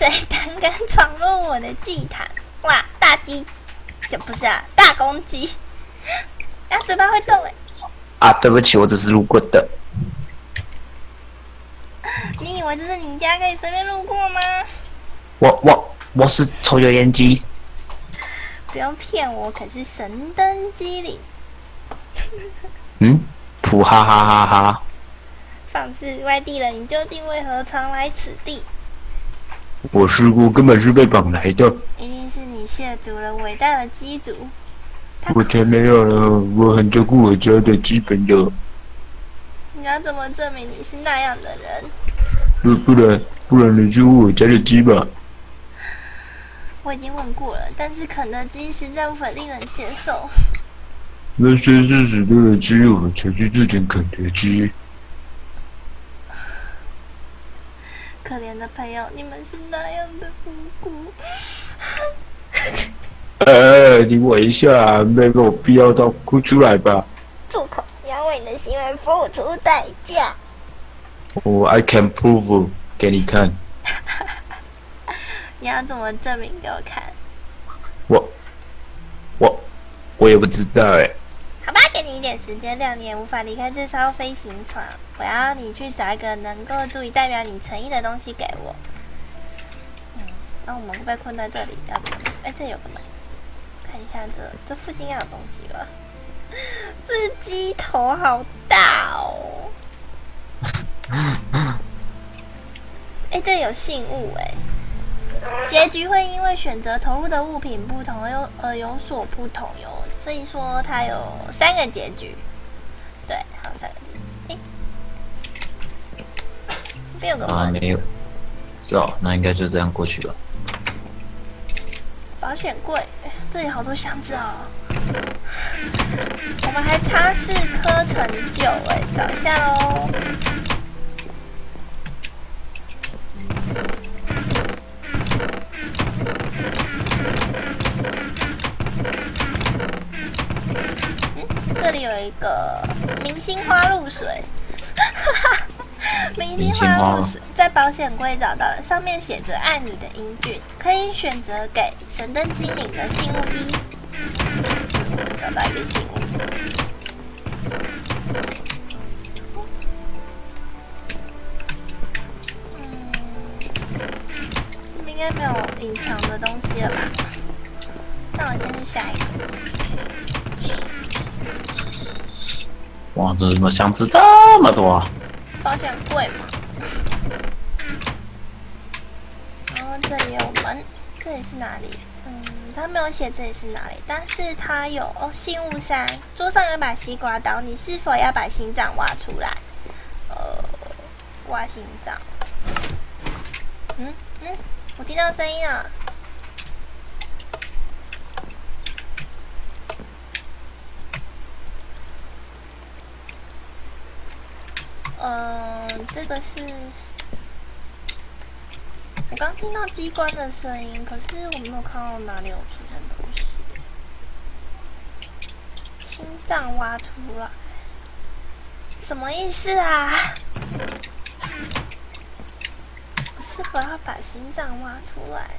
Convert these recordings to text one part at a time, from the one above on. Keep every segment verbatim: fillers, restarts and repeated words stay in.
谁胆敢闯入我的祭坛？哇，大鸡，这不是啊，大公鸡，啊，嘴巴会动哎！ 啊，对不起，我只是路过的。 你以为这是你家可以随便路过吗？ 我我我是抽油烟机。 不用骗我，可是神灯机灵。 嗯，普哈哈哈哈。 放肆外地人，你究竟为何常来此地？ 我是我根本是被绑来的。 一定是你亵渎了伟大的机主。 我才没有呢，我很照顾我家的基本的。 你要怎么证明你是那样的人？ 不不然不然你去问我家的鸡吧。 我已经问过了，但是肯德基实在无法令人接受。 那些是死掉的鸡，我才去做成肯德基。 可怜的朋友，你们是那样的无辜。 哎，你我一下，没有必要到哭出来吧？ 住口！你要为你的行为付出代价。 我、oh, I can prove 给你看。 你要怎么证明给我看？ 我我我也不知道哎。 好吧，给你一点时间，两年无法离开这艘飞行船。我要你去找一个能够足以代表你诚意的东西给我。嗯，那我们会被困在这里，要不？哎，这有个门，看一下这这附近要有东西吧。这鸡头好大哦！哎，这有信物哎。结局会因为选择投入的物品不同而有而有所不同哟，所以说它有三个结局，对，还有三个结局。哎，这边有个门啊，没有，是哦，那应该就这样过去了。 保险柜，这里好多箱子哦。我们还差四颗成就哎，找一下喽。这里有一个明星花露水，明星花露水在保险柜找到了，上面写着“爱你的英俊”，可以选择给神灯精灵的信物一。找到一个信物，嗯，这边应该没有隐藏的东西了吧？那我先去下一个。 哇，这怎么箱子这么多啊？ 保险柜嘛。然后这里有门，这里是哪里？嗯，他没有写这里是哪里，但是他有哦，信物三，桌上有把西瓜刀，你是否要把心脏挖出来？呃，挖心脏。嗯嗯，我听到声音了。嗯，这个是我刚听到机关的声音，可是我没有看到哪里有出现东西。心脏挖出来，什么意思啊？我是否要把心脏挖出来？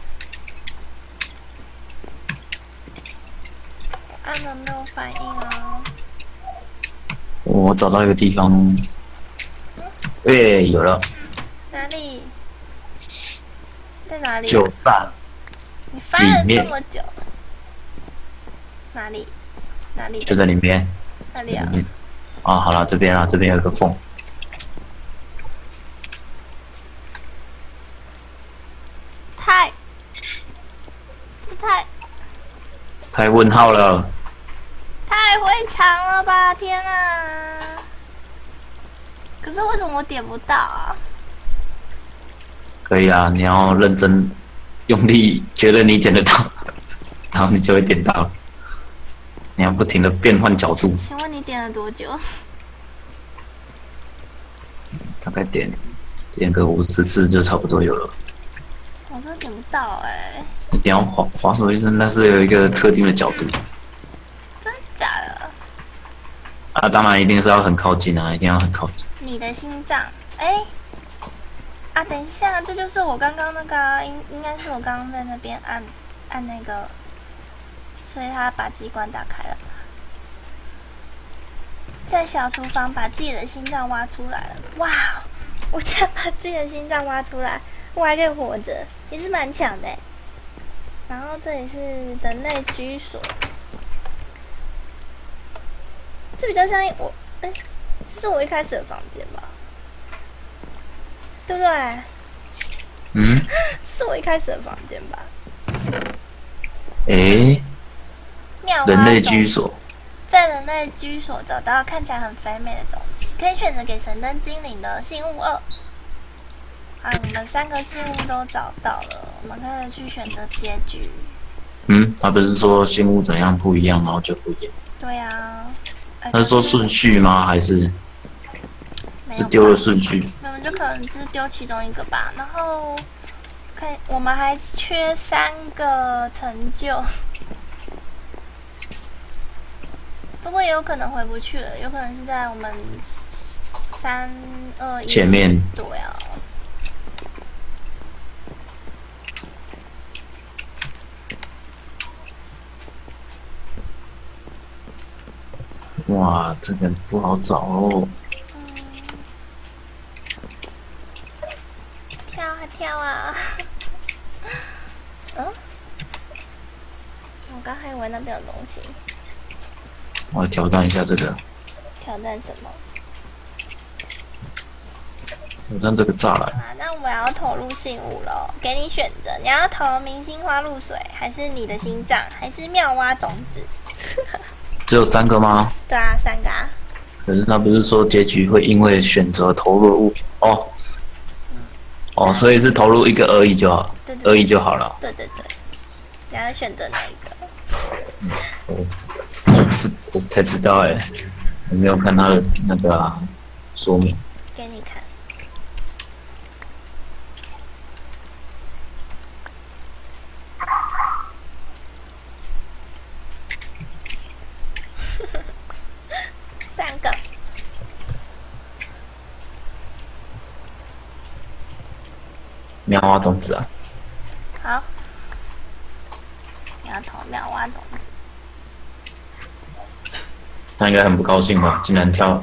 我按了没有反应啊？ 我找到一个地方。哎、欸，有了！ 哪里？在哪里、啊？ 酒吧。 你翻了这么久？哪里？哪里？ 就在里面。 哪里啊？ 啊，好了，这边啊，这边有个缝。 太，太， 太问号了。 太会藏了吧！天啊！可是为什么我点不到啊？ 可以啊，你要认真、用力，觉得你点得到，然后你就会点到了。你要不停的变换角度。 请问你点了多久？ 大概点点个五十次就差不多有了。 我真的点不到哎、欸！ 你点要滑滑手一声，但是有一个特定的角度。 真的假的？ 啊，当然一定是要很靠近啊，一定要很靠近。 你的心脏，哎、欸， 啊，等一下，这就是我刚刚那个、啊，应应该是我刚刚在那边按按那个，所以他把机关打开了。在小厨房把自己的心脏挖出来了，哇！我竟然把自己的心脏挖出来，我还可以活着，也是蛮强的。然后这里是人类居所，这比较像我，哎、欸，这是我一开始的房间吧？对不对？ 嗯， 是我一开始的房间吧？ 诶、 妙人类居所。 在人类居所找到看起来很肥美的种子，可以选择给神灯精灵的信物二。啊，我们三个信物都找到了，我们可以去选择结局。 嗯，他不是说信物怎样不一样，然后就不一样？ 对呀、啊。 他是说顺序吗？还是是丢了顺序？ 我们就可能只是丢其中一个吧。然后，看我们还缺三个成就。不过也有可能回不去了，有可能是在我们三二一前面。 对啊。 哇，这个不好找哦。 嗯。跳啊跳啊！嗯？我刚还以为那边有东西。 我来挑战一下这个。 挑战什么？ 挑战这个栅栏。 啊，那我要投入信物喽，给你选择，你要投明星花露水，还是你的心脏，还是妙蛙种子？ 只有三个吗？ 对啊，三个啊。 可是他不是说结局会因为选择投入物品哦？嗯、哦，所以是投入一个而已就好， 对对对而已就好了。 对对对，你要选择哪一个？ 嗯、我我我才知道哎、欸，我没有看他的那个、啊、说明。 给你看。三个。 妙蛙种子啊。 好。你要投妙蛙种子。 他应该很不高兴吧？竟然跳。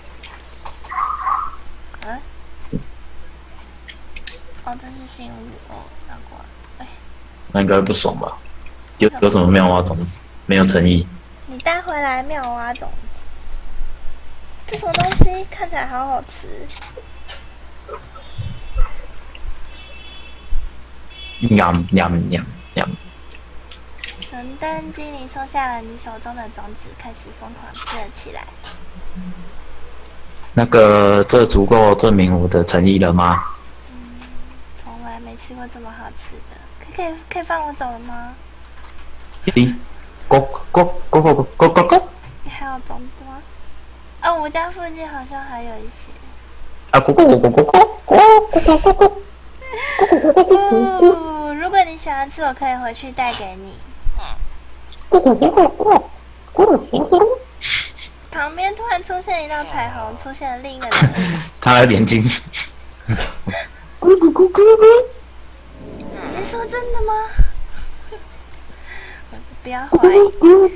嗯？哦，这是信物哦，难怪。哎。 那应该不爽吧？有有什么妙蛙种子？没有诚意。 你带回来妙蛙种子，这什么东西？看起来好好吃。 nham nham nham nham。 神灯精灵收下了你手中的种子，开始疯狂吃了起来。 那个，这足够证明我的诚意了吗？ 嗯，从来没吃过这么好吃的，可以可以放我走了吗？ 咦，咕咕咕咕咕咕咕咕。 你还有种子吗？哦，我家附近好像还有一些。 啊咕咕咕咕咕咕咕咕咕咕。 哦，如果你喜欢吃，我可以回去带给你。旁边突然出现一道彩虹，出现了另一个人物。 他的眼睛。 你是说真的吗？不要怀疑。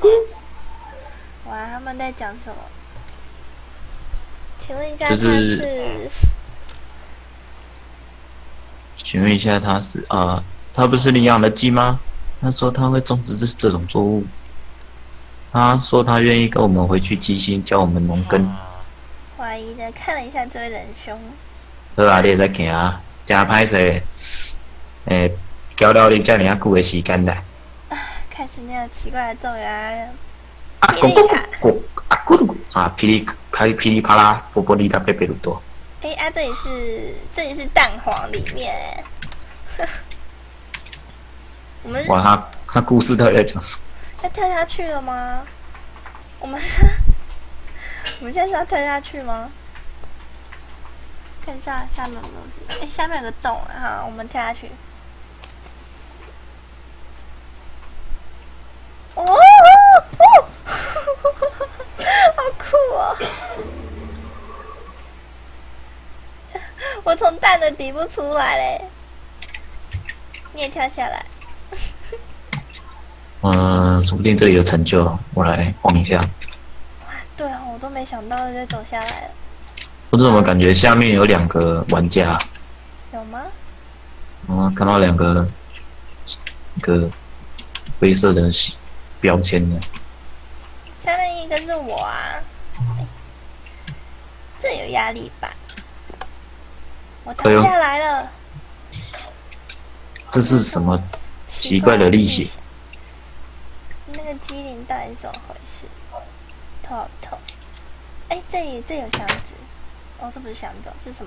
哇，他们在讲什么？请问一下，他是？就是请问一下，他是啊、呃？他不是领养的鸡吗？他说他会种植这这种作物。他说他愿意跟我们回去基星，教我们农耕。 怀疑的看了一下这位仁兄。 好啊，你会使行啊，真歹势。诶，交了你这么啊久的时间啦。 开始那个奇怪的咒语啊！ 啊咕咕咕啊咕噜啊噼里啪噼里啪啦，波波利达贝贝鲁多。 哎啊，这里是这里是蛋黄里面。我们哇，他他故事到底在讲什么？ 要跳下去了吗？我们我们现在是要跳下去吗？看一下下面有没有东西。哎，下面有个洞啊！哈，我们跳下去。哦哦，好酷哦！我从蛋的的抵不出来嘞。你也跳下来。 嗯，说不定这里有成就，我来晃一下。 哇，对哦，我都没想到直接走下来了。 我怎么感觉下面有两个玩家？ 有吗？ 嗯，看到两个一个灰色的标签呢。 下面一个是我啊，欸、这有压力吧？我跳下来了。 这是什么奇怪的历险？ 那个机灵到底是怎么回事？头好痛！哎、欸，这里这有箱子。哦，这不是箱子，这是什么？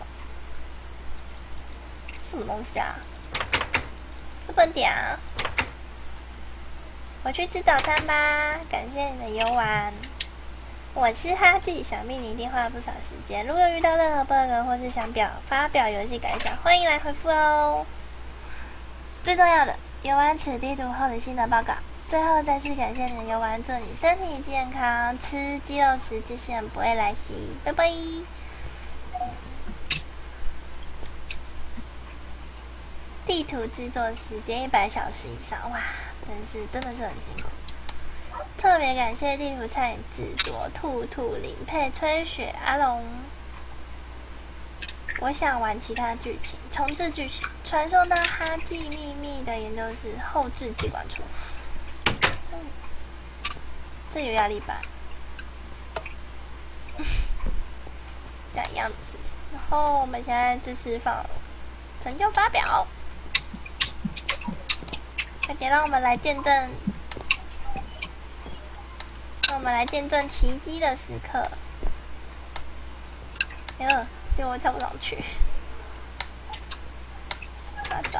什么东西啊？这不能点啊！我去吃早餐吧，感谢你的游玩。我是哈记，想必你一定花了不少时间。如果遇到任何 bug 或是想表发表游戏感想，欢迎来回复哦。最重要的，游玩此地图后的心得报告。最后再次感谢你的游玩，祝你身体健康，吃鸡肉时资讯不会来袭，拜拜。地图制作时间一百小时以上，哇，真是真的是很辛苦。特别感谢地图参与制作，兔兔、林佩、吹雪、阿龙。我想玩其他剧情，重置剧情，传送到哈记秘密的研究室后置机关处。嗯，这有压力吧？这样一样的事情。然后我们现在自释放成就发表，快点让我们来见证，让我们来见证奇迹的时刻。哎呦！结果我跳不上去，大招。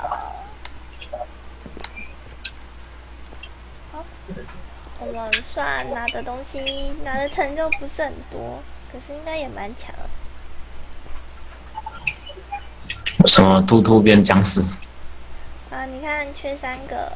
好，我们算拿的东西，拿的成就不是很多，可是应该也蛮强的。 什么突突变僵尸？ 啊，你看缺三个。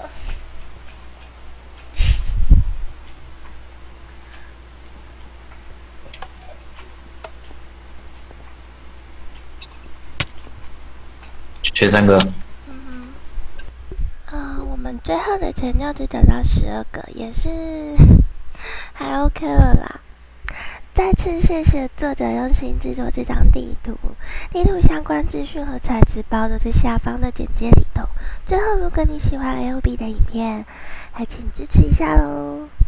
缺三个。 嗯哼。啊、呃，我们最后的成就只得到十二个，也是还 OK 了啦。再次谢谢作者用心制作这张地图，地图相关资讯和材质包都在下方的简介里头。最后，如果你喜欢 L B 的影片，还请支持一下喽。